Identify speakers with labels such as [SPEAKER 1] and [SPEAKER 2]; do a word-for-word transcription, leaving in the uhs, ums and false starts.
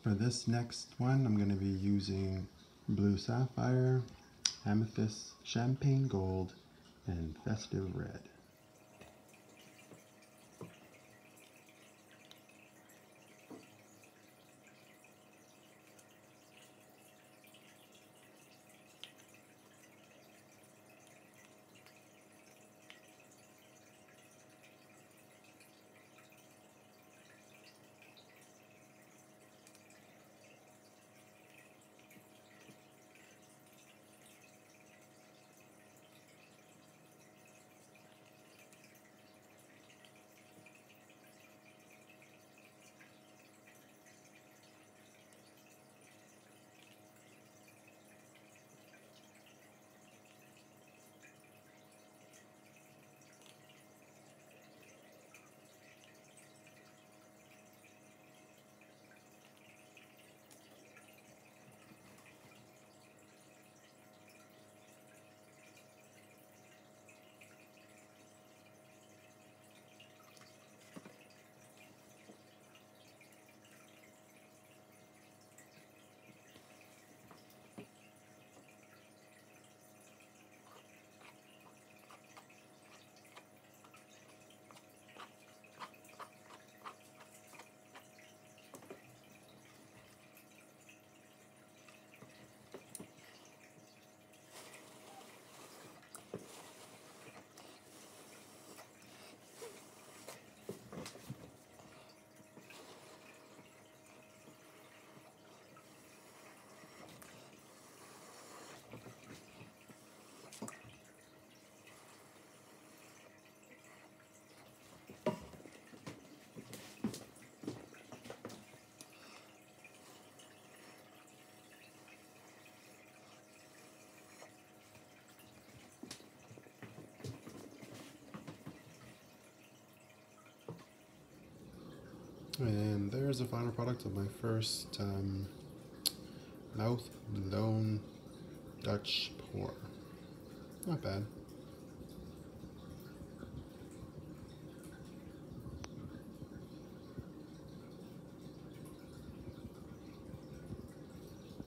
[SPEAKER 1] For this next one, I'm going to be using Blue Sapphire, Amethyst, Champagne Gold, and Festive Red. And there's the final product of my first um, mouth blown Dutch pour. Not bad.